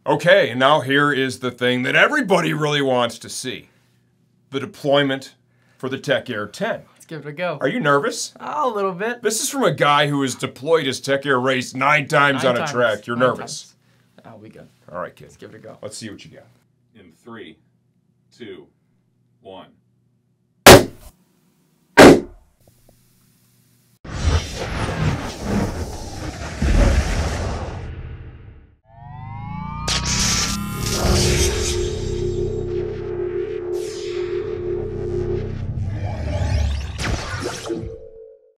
Okay, and now here is the thing that everybody really wants to see. The deployment for the Tech Air 10. Let's give it a go. Are you nervous? Oh, a little bit. This is from a guy who has deployed his Tech Air race 9 times on a track. You're nervous. Oh, we good. All right, kid. Let's give it a go. Let's see what you got. In 3, 2, 1.